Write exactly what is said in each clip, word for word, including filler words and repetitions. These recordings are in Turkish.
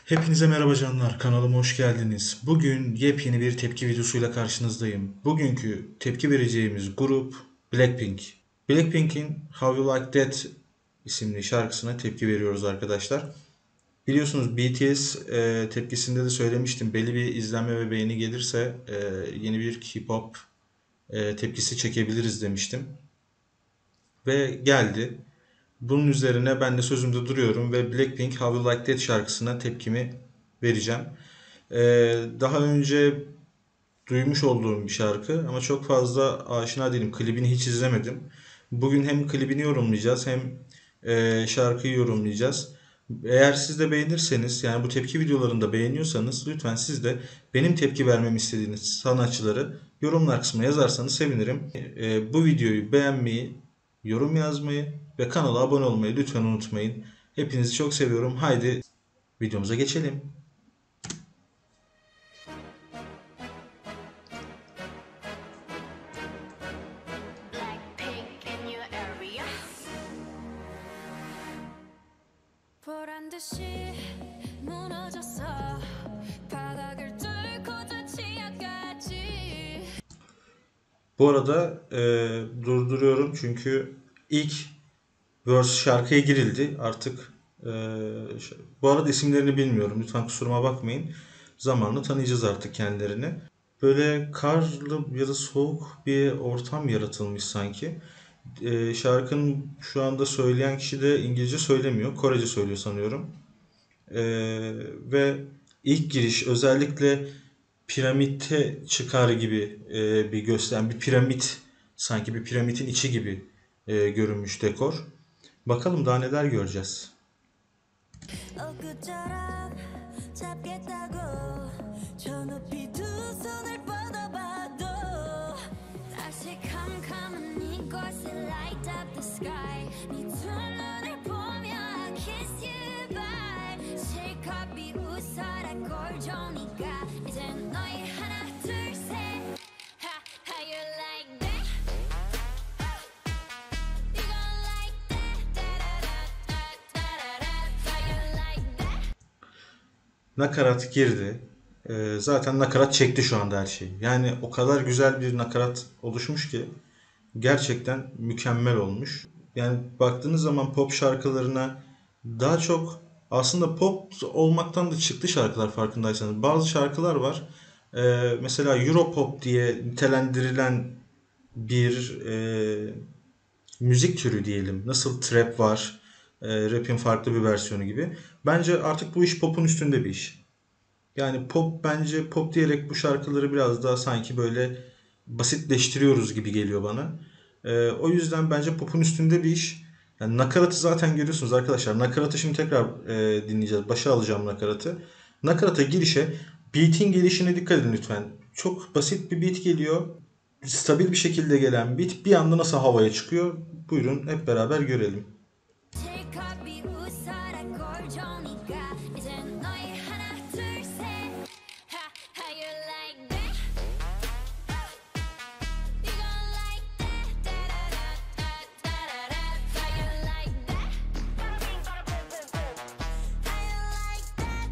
Hepinize merhaba canlar, kanalıma hoş geldiniz. Bugün yepyeni bir tepki videosuyla karşınızdayım. Bugünkü tepki vereceğimiz grup Blackpink. Blackpink'in How You Like That isimli şarkısına tepki veriyoruz arkadaşlar. Biliyorsunuz B T S e, tepkisinde de söylemiştim. Belli bir izlenme ve beğeni gelirse e, yeni bir K-pop e, tepkisi çekebiliriz demiştim. Ve geldi. Bunun üzerine ben de sözümde duruyorum ve Blackpink How You Like That şarkısına tepkimi vereceğim. Ee, daha önce duymuş olduğum bir şarkı ama çok fazla aşina değilim. Klibini hiç izlemedim. Bugün hem klibini yorumlayacağız hem e, şarkıyı yorumlayacağız. Eğer siz de beğenirseniz, yani bu tepki videolarında beğeniyorsanız, lütfen siz de benim tepki vermemi istediğiniz sanatçıları yorumlar kısmına yazarsanız sevinirim. E, bu videoyu beğenmeyi, yorum yazmayı ve kanala abone olmayı lütfen unutmayın. Hepinizi çok seviyorum. Haydi videomuza geçelim. Blackpink in your area. 보란 듯이 무너졌어 바닥을 뚫고 저치야까지. Bu arada e, durduruyorum çünkü ilk verse şarkıya girildi. Artık e, bu arada isimlerini bilmiyorum. Lütfen kusuruma bakmayın. Zamanla tanıyacağız artık kendilerini. Böyle karlı ya da soğuk bir ortam yaratılmış sanki. E, şarkının şu anda söyleyen kişi de İngilizce söylemiyor. Korece söylüyor sanıyorum. E, ve ilk giriş özellikle piramitte çıkar gibi e, bir gösteren bir piramit, sanki bir piramidin içi gibi e, görünmüş dekor. Bakalım daha neler göreceğiz. 엊그처럼 잡겠다고 저 높이 두 손을 뻗어봐도 다시 캄캄한 이곳에 light up the sky 네 두 눈을 보며 I kiss you bye 실컷 비웃어라 꼴좋으니까 이젠 너희 하나 둘셋 How you like that? You gon' like that? Da-da-da-da-da-da-da. How you like that? Nakarat girdi. E, zaten nakarat çekti şu anda her şeyi. Yani o kadar güzel bir nakarat oluşmuş ki gerçekten mükemmel olmuş. Yani baktığınız zaman pop şarkılarına daha çok aslında pop olmaktan da çıktı şarkılar, farkındaysanız. Bazı şarkılar var. E, mesela Europop diye nitelendirilen bir e, müzik türü diyelim. Nasıl trap var, e, rap'in farklı bir versiyonu gibi. Bence artık bu iş pop'un üstünde bir iş. Yani pop, bence pop diyerek bu şarkıları biraz daha sanki böyle basitleştiriyoruz gibi geliyor bana. E, o yüzden bence pop'un üstünde bir iş. Yani nakaratı zaten görüyorsunuz arkadaşlar. Nakaratı şimdi tekrar e, dinleyeceğiz. Başa alacağım nakaratı. Nakarata girişe, beat'in gelişine dikkat edin lütfen. Çok basit bir beat geliyor. Stabil bir şekilde gelen beat bir anda nasıl havaya çıkıyor? Buyurun hep beraber görelim. 실컷 비웃어라 꼴좋으니까 이젠 너희 하나 둘셋 How you like that? You gon' like that? Da-da-da-da-da-da-da. How you like that? How you like that?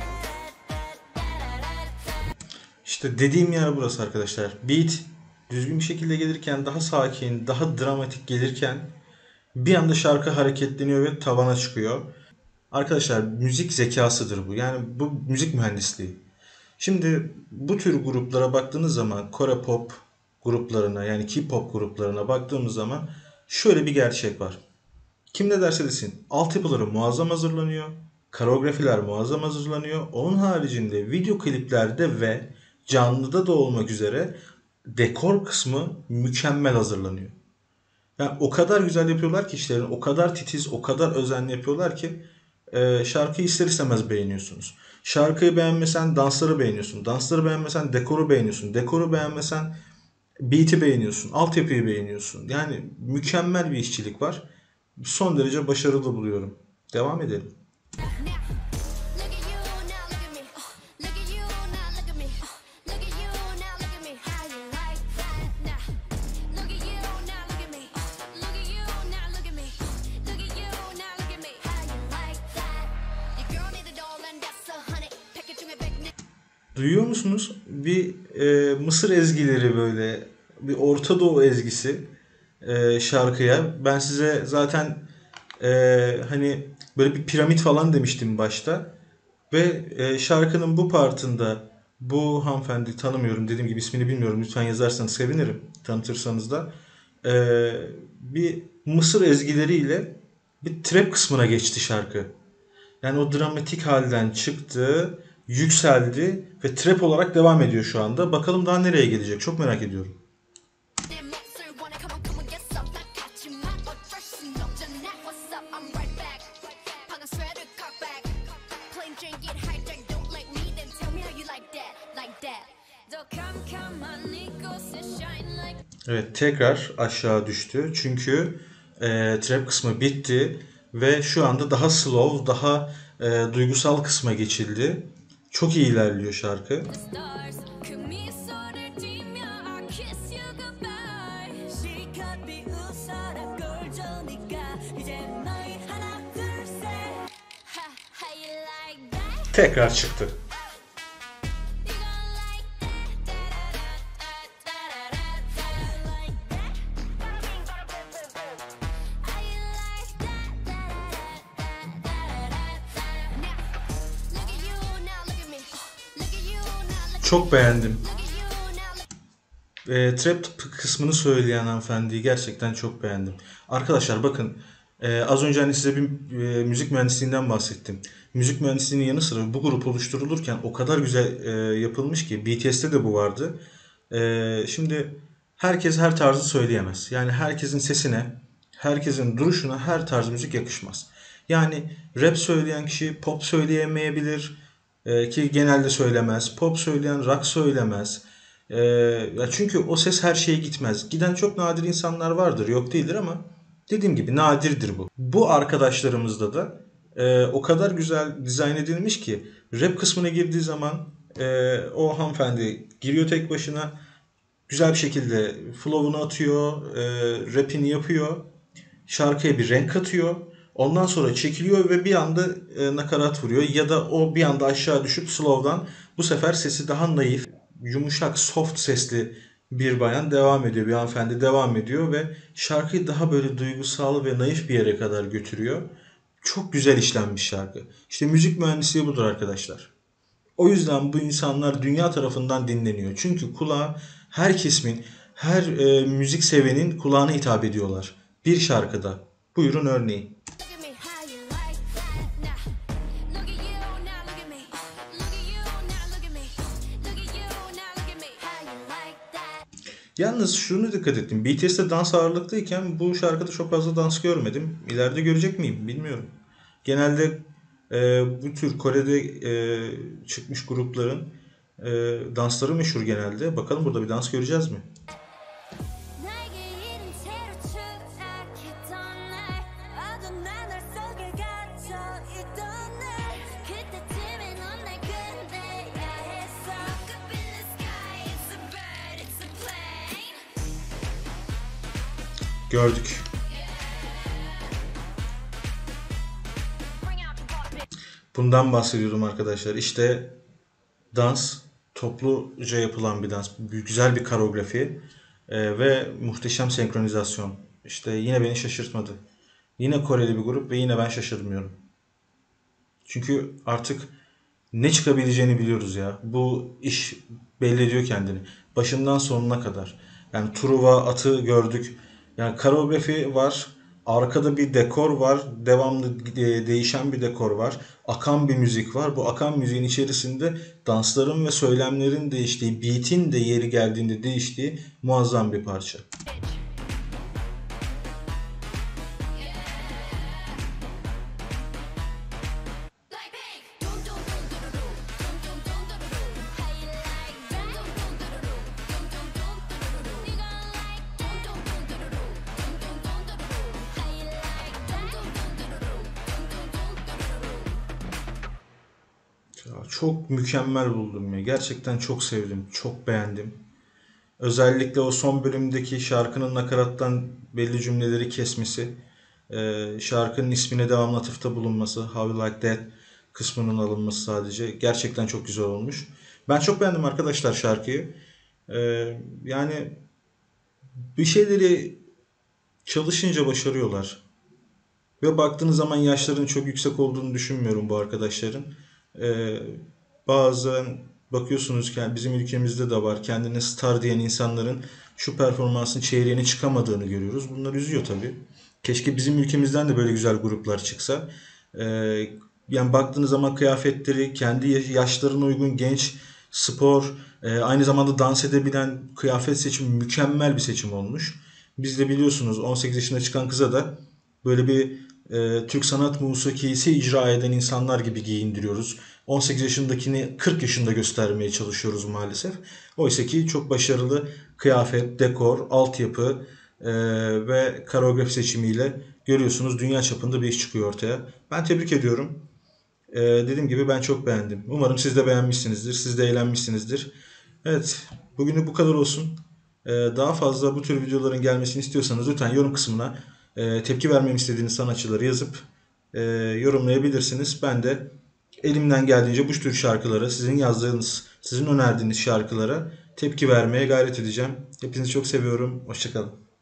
Da-da-da-da-da-da-da. İşte dediğim yer burası arkadaşlar. Beat düzgün bir şekilde gelirken, daha sakin, daha dramatik gelirken bir anda şarkı hareketleniyor ve tavana çıkıyor. Arkadaşlar müzik zekasıdır bu. Yani bu müzik mühendisliği. Şimdi bu tür gruplara baktığınız zaman, Kore pop gruplarına, yani K-pop gruplarına baktığımız zaman şöyle bir gerçek var. Kim ne derse desin, altyapıları muazzam hazırlanıyor. Koreografiler muazzam hazırlanıyor. Onun haricinde video kliplerde ve canlıda da olmak üzere dekor kısmı mükemmel hazırlanıyor. Yani o kadar güzel yapıyorlar ki işlerini, o kadar titiz, o kadar özenli yapıyorlar ki e, şarkıyı ister istemez beğeniyorsunuz. Şarkıyı beğenmesen dansları beğeniyorsun. Dansları beğenmesen dekoru beğeniyorsun. Dekoru beğenmesen beat'i beğeniyorsun. Altyapıyı beğeniyorsun. Yani mükemmel bir işçilik var. Son derece başarılı buluyorum. Devam edelim. Now, look at you, now look at me. Uh, look at you, now look at me. Uh, look at you, now look at me. How you like that? Now, look at you, now look at me. Uh, look at you, now look at me. Uh, look at you, now look at me. How you like that? Your girl need a doll and that's a honey. Duyuyor musunuz? Bir e, Mısır ezgileri böyle bir Orta Doğu ezgisi e, şarkıya. Ben size zaten e, hani böyle bir piramit falan demiştim başta. Ve e, şarkının bu partında bu hanımefendi tanımıyorum, dediğim gibi ismini bilmiyorum. Lütfen yazarsanız sevinirim. Tanıtırsanız da. E, bir Mısır ezgileriyle bir trap kısmına geçti şarkı. Yani o dramatik halden çıktı, yükseldi ve trap olarak devam ediyor şu anda. Bakalım daha nereye gelecek? Çok merak ediyorum. Damn monster, wanna come on, come and get some. I got you, my aggression, don't you know what's up? I'm right back. 방금 sweater, cock back. Plain Jane get hijack, don't like me, then tell me how you like that, like that. 더 캄캄한 이곳에 shine like. Evet, tekrar aşağı düştü. Çünkü e, trap kısmı bitti ve şu anda daha slow, daha e, duygusal kısma geçildi. Çok iyi ilerliyor şarkı. Stars, 그 미소를 띠며 I kiss you goodbye. 시간이 웃어라 꼴조니까 이제 너희 하나 둘 셋. Ha, how you like that? Tekrar çıktı. You gon' like that? Da-da-da-da-da-da-da. Like that? How you like that? Da-da-da-da-da-da-da. Now, look at you, now look at me. Look at you, now look at Çok beğendim. Look at you, now look. E, trap kısmını söyleyen hanımefendiyi gerçekten çok beğendim. Arkadaşlar bakın, e, az önce hani size bir e, müzik mühendisliğinden bahsettim. Müzik mühendisliğinin yanı sıra bu grup oluşturulurken o kadar güzel e, yapılmış ki B T S'te de bu vardı. E, şimdi herkes her tarzı söyleyemez. Yani herkesin sesine, herkesin duruşuna her tarz müzik yakışmaz. Yani rap söyleyen kişi pop söyleyemeyebilir, e, ki genelde söylemez. Pop söyleyen rock söylemez. Ee, ya çünkü o ses her şeye gitmez. Giden çok nadir insanlar vardır, yok değildir ama dediğim gibi nadirdir bu. Bu arkadaşlarımızda da e, o kadar güzel dizayn edilmiş ki rap kısmına girdiği zaman e, o hanımefendi giriyor tek başına, güzel bir şekilde flow'unu atıyor, e, rap'ini yapıyor, şarkıya bir renk katıyor. Ondan sonra çekiliyor ve bir anda e, nakarat vuruyor ya da o bir anda aşağı düşüp slow'dan bu sefer sesi daha naif, yumuşak, soft sesli bir bayan devam ediyor, bir hanımefendi devam ediyor ve şarkıyı daha böyle duygusal ve naif bir yere kadar götürüyor. Çok güzel işlenmiş şarkı. İşte müzik mühendisliği budur arkadaşlar. O yüzden bu insanlar dünya tarafından dinleniyor. Çünkü kulağa her kesimin, her e, müzik sevenin kulağına hitap ediyorlar. Bir şarkıda. Buyurun örneği. Look at me, how you like that? Now, look at you, now look at me. Look at you, now look at me. Look at you, now look at me. How you like that? Yalnız şunu dikkat ettim. B T S'te dans ağırlıklıyken bu şarkıda çok fazla dans görmedim. İleride görecek miyim bilmiyorum. Genelde e, bu tür Kore'de e, çıkmış grupların e, dansları meşhur genelde. Bakalım burada bir dans göreceğiz mi? 나에게 이른 채로 추락했던 날 어두운 하늘 속에 갇혀 있던 날 그때쯤에 넌 날 끝내야 했어 Look up in the sky, it's a bird, it's a plane Gördük. Bring out the ball, bitch. Bundan bahsediyordum arkadaşlar. İşte dans topluca yapılan bir dans. Güzel bir koreografi e, ve muhteşem senkronizasyon. İşte yine beni şaşırtmadı. Yine Koreli bir grup ve yine ben şaşırmıyorum. Çünkü artık ne çıkabileceğini biliyoruz ya. Bu iş belli ediyor kendini. Başından sonuna kadar. Yani Truva atı gördük. Yani koreografi var. Arkada bir dekor var. Devamlı de- değişen bir dekor var. Akan bir müzik var. Bu akan müziğin içerisinde dansların ve söylemlerin değiştiği, beat'in de yeri geldiğinde değiştiği muazzam bir parça. Like bang, dum dum dum dum dum dum dum dum dum dum. How you like that? Dum dum dum dum dum dum dum dum. You gon' like dum dum dum dum dum dum dum dum dum. How you like that? Dum dum dum dum dum dum dum dum. Ya çok mükemmel buldum ya. Gerçekten çok sevdim. Çok beğendim. Özellikle o son bölümdeki şarkının nakarattan belli cümleleri kesmesi, e, şarkının ismine devamlı atıfta bulunması, How You Like That kısmının alınması sadece gerçekten çok güzel olmuş. Ben çok beğendim arkadaşlar şarkıyı. Ee, yani bir şeyleri çalışınca başarıyorlar. Ve baktığınız zaman yaşlarının çok yüksek olduğunu düşünmüyorum bu arkadaşların. Ee, bazen bakıyorsunuz ki yani bizim ülkemizde de var. Kendine star diyen insanların şu performansın çeyreğine çıkamadığını görüyoruz. Bunlar üzüyor tabii. Keşke bizim ülkemizden de böyle güzel gruplar çıksa. Ee, yani baktığınız zaman kıyafetleri kendi yaşlarına uygun genç, spor, e, aynı zamanda dans edebilen kıyafet seçimi mükemmel bir seçim olmuş. Biz de biliyorsunuz on sekiz yaşına çıkan kıza da böyle bir e, Türk sanat musikisi icra eden insanlar gibi giyindiriyoruz. on sekiz yaşındakini kırk yaşında göstermeye çalışıyoruz maalesef. Oysa ki çok başarılı kıyafet, dekor, altyapı e, ve koreografi seçimiyle görüyorsunuz dünya çapında bir iş çıkıyor ortaya. Ben tebrik ediyorum. E, dediğim gibi ben çok beğendim. Umarım siz de beğenmişsinizdir, siz de eğlenmişsinizdir. Evet, bugünlük bu kadar olsun. Ee, daha fazla bu tür videoların gelmesini istiyorsanız lütfen yorum kısmına e, tepki vermemi istediğiniz sanatçıları yazıp e, yorumlayabilirsiniz. Ben de elimden geldiğince bu tür şarkılara, sizin yazdığınız, sizin önerdiğiniz şarkılara tepki vermeye gayret edeceğim. Hepinizi çok seviyorum. Hoşça kalın.